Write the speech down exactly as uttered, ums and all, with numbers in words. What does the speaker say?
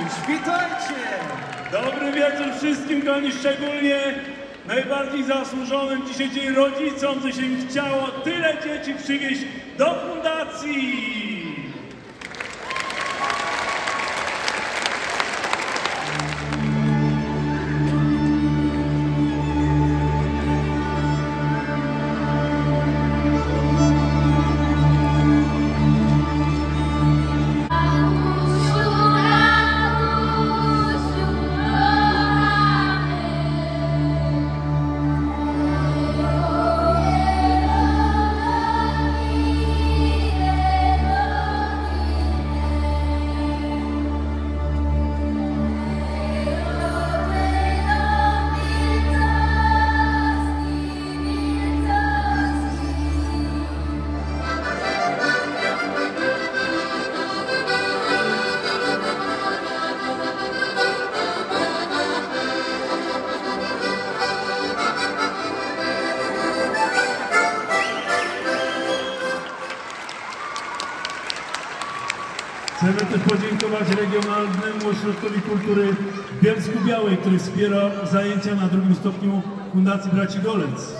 Witajcie! Dobry wieczór wszystkim, kochani, szczególnie najbardziej zasłużonym dzisiejszym rodzicom, że się im chciało tyle dzieci przywieźć do fundacji. Chcemy też podziękować Regionalnemu Ośrodkowi Kultury w Bielsku-Białej, który wspiera zajęcia na drugim stopniu Fundacji Braci Golec.